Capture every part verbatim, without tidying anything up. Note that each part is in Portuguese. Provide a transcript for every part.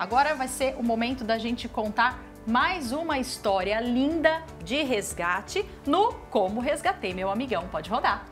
Agora vai ser o momento da gente contar mais uma história linda de resgate no Como Resgatei Meu Amigão. Pode rodar.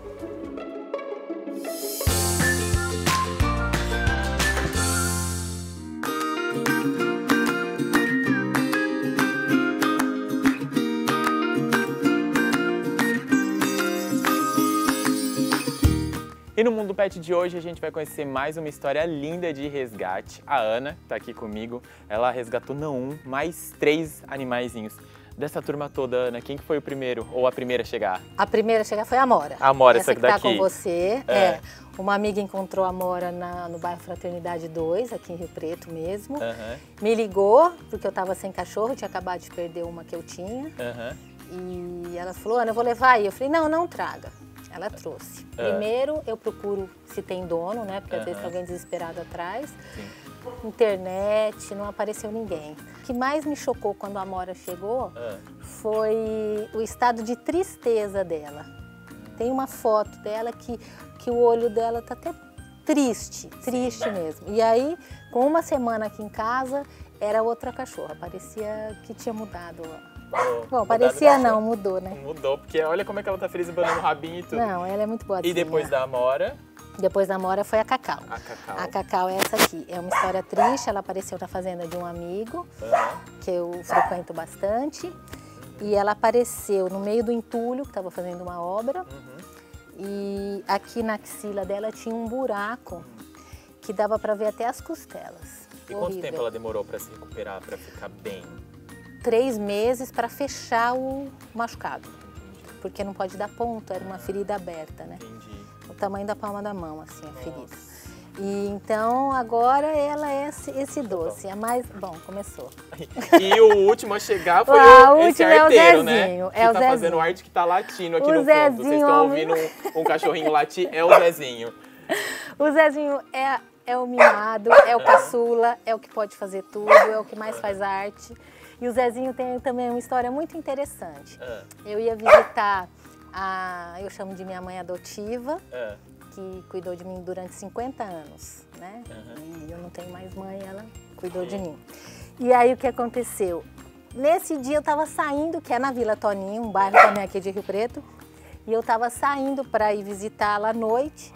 E no Mundo Pet de hoje a gente vai conhecer mais uma história linda de resgate. A Ana está aqui comigo, ela resgatou não um, mais três animaizinhos. Dessa turma toda, Ana, quem que foi o primeiro ou a primeira a chegar? A primeira a chegar foi a Amora. A Amora, essa, essa que daqui. tá com você. É. é. Uma amiga encontrou a Amora na, no bairro Fraternidade dois, aqui em Rio Preto mesmo. Uhum. Me ligou, porque eu estava sem cachorro, tinha acabado de perder uma que eu tinha. Uhum. E ela falou, Ana, eu vou levar aí. Eu falei, não, não traga. Ela trouxe. Uhum. Primeiro eu procuro se tem dono, né? Porque Uhum. às vezes tem alguém desesperado atrás. Sim. Internet, não apareceu ninguém. O que mais me chocou quando a Amora chegou Uhum. foi o estado de tristeza dela. Tem uma foto dela que, que o olho dela tá até triste, triste Sim. mesmo. E aí, com uma semana aqui em casa, era outra cachorra. Parecia que tinha mudado. Oh, Bom, parecia não, mudou, né? Mudou, porque olha como é que ela tá feliz banando o rabinho e tudo. Não, ela é muito boazinha. E depois da Amora? Depois da Amora foi a Cacau. A Cacau. A Cacau é essa aqui. É uma história triste, ela apareceu na fazenda de um amigo, Uhum. que eu frequento bastante. E ela apareceu no meio do entulho, que estava fazendo uma obra. Uhum. E aqui na axila dela tinha um buraco que dava para ver até as costelas. E Horrível. quanto tempo ela demorou para se recuperar, para ficar bem? Três meses para fechar o machucado. Porque não pode dar ponto, era uma ferida aberta, né? Entendi. O tamanho da palma da mão, assim, a ferida. E então agora ela é esse, esse doce, é mais... Bom, começou. E o último a chegar foi a o, esse última arteiro, é o né? Zezinho, Que é o tá Zezinho. fazendo arte que tá latindo aqui O no Zezinho, fundo. Vocês estão homem. ouvindo um, um cachorrinho latir, é o Zezinho. O Zezinho é, é o mimado, é o caçula, é o que pode fazer tudo, é o que mais faz arte. E o Zezinho tem também uma história muito interessante. Ah. Eu ia visitar, a, eu chamo de minha mãe adotiva, Ah. que cuidou de mim durante cinquenta anos, né? Uhum. E eu não tenho mais mãe, ela cuidou de mim. E aí o que aconteceu? Nesse dia eu estava saindo, que é na Vila Toninho, um bairro também aqui de Rio Preto, e eu estava saindo para ir visitá-la à noite.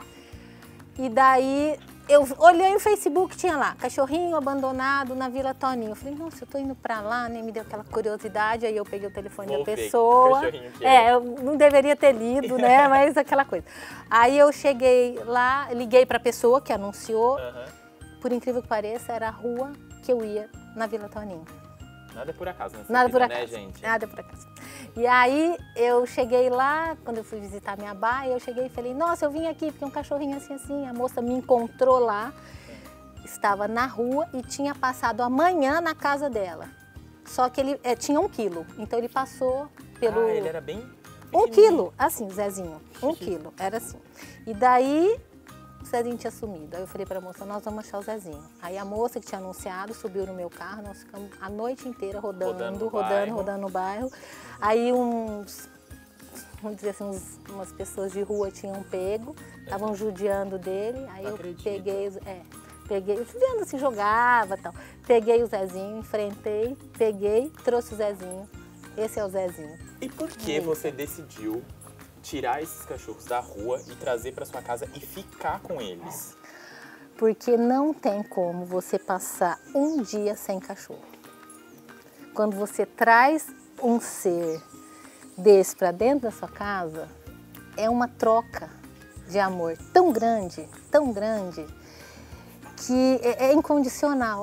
E daí eu olhei o Facebook, tinha lá, cachorrinho abandonado na Vila Toninho. Eu falei, nossa, eu tô indo pra lá, nem me deu aquela curiosidade. Aí eu peguei o telefone Vou da ver que pessoa. cachorrinho que É, é. eu não deveria ter lido, né? Mas aquela coisa. Aí eu cheguei lá, liguei pra pessoa que anunciou. Uhum. Por incrível que pareça, era a rua que eu ia na Vila Toninho. Nada por acaso nessa Nada vida, por acaso, né, gente? nada por acaso. E aí eu cheguei lá, quando eu fui visitar minha baia, eu cheguei e falei, nossa, eu vim aqui porque um cachorrinho assim, assim, a moça me encontrou lá, estava na rua e tinha passado a manhã na casa dela. Só que ele é, tinha um quilo, então ele passou pelo... Ah, ele era bem Um pequenininho. quilo, assim, Zezinho, um quilo, era assim. E daí o Zezinho tinha sumido. Aí eu falei pra moça, nós vamos achar o Zezinho. Aí a moça que tinha anunciado subiu no meu carro, nós ficamos a noite inteira rodando, Rodando rodando, no bairro. rodando no bairro. Aí uns, vamos dizer assim, uns, umas pessoas de rua tinham pego, estavam judiando dele. Aí Não eu acredito. peguei, os- é, peguei, judiando assim, jogava e tal. Peguei o Zezinho, enfrentei, peguei, trouxe o Zezinho. Esse é o Zezinho. E por que você decidiu tirar esses cachorros da rua e trazer para sua casa e ficar com eles? Porque não tem como você passar um dia sem cachorro. Quando você traz um ser desse para dentro da sua casa, é uma troca de amor tão grande, tão grande, que é, é incondicional.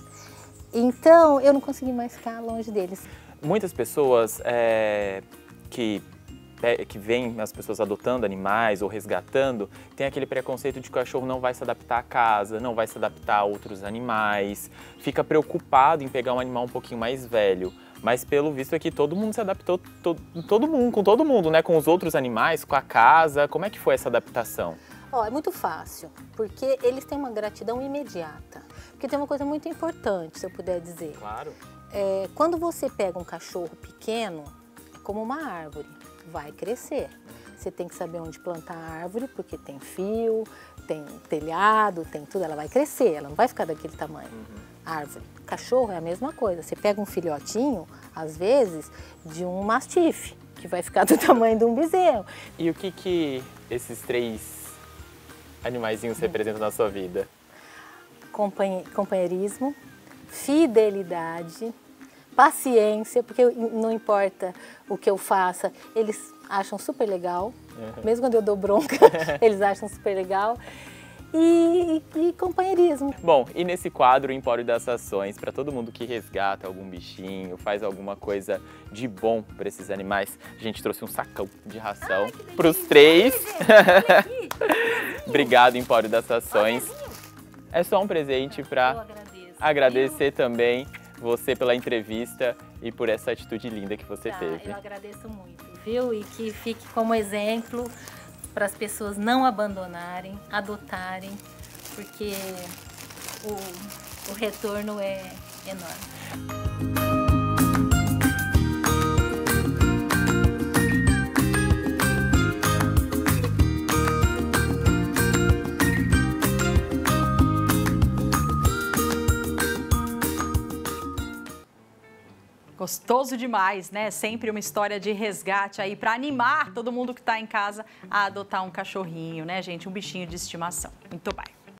Então, eu não consegui mais ficar longe deles. Muitas pessoas é, que que veem as pessoas adotando animais ou resgatando, tem aquele preconceito de que o cachorro não vai se adaptar à casa, não vai se adaptar a outros animais, fica preocupado em pegar um animal um pouquinho mais velho. Mas pelo visto aqui todo mundo se adaptou, to, todo mundo, com todo mundo, né? Com os outros animais, com a casa. Como é que foi essa adaptação? Ó, é muito fácil, porque eles têm uma gratidão imediata. Porque tem uma coisa muito importante, se eu puder dizer. Claro. É, quando você pega um cachorro pequeno, é como uma árvore, vai crescer. Você tem que saber onde plantar a árvore, porque tem fio, tem telhado, tem tudo, ela vai crescer, ela não vai ficar daquele tamanho. Uhum. árvore. Cachorro é a mesma coisa. Você pega um filhotinho, às vezes, de um mastife, que vai ficar do tamanho de um bezerro. E o que que esses três animaizinhos representam na sua vida? Companhe- companheirismo, fidelidade, paciência, porque não importa o que eu faça, eles acham super legal. Uhum. Mesmo quando eu dou bronca, eles acham super legal. E, e, e companheirismo. Bom, e nesse quadro o Empório das Ações, para todo mundo que resgata algum bichinho, faz alguma coisa de bom para esses animais, a gente trouxe um sacão de ração para os três. Obrigado, Empório das Ações. É só um presente para agradecer também você pela entrevista e por essa atitude linda que você tá, teve. Eu agradeço muito, viu? E que fique como exemplo para as pessoas não abandonarem, adotarem, porque o, o retorno é enorme. Gostoso demais, né? Sempre uma história de resgate aí para animar todo mundo que está em casa a adotar um cachorrinho, né, gente? Um bichinho de estimação. Muito bem.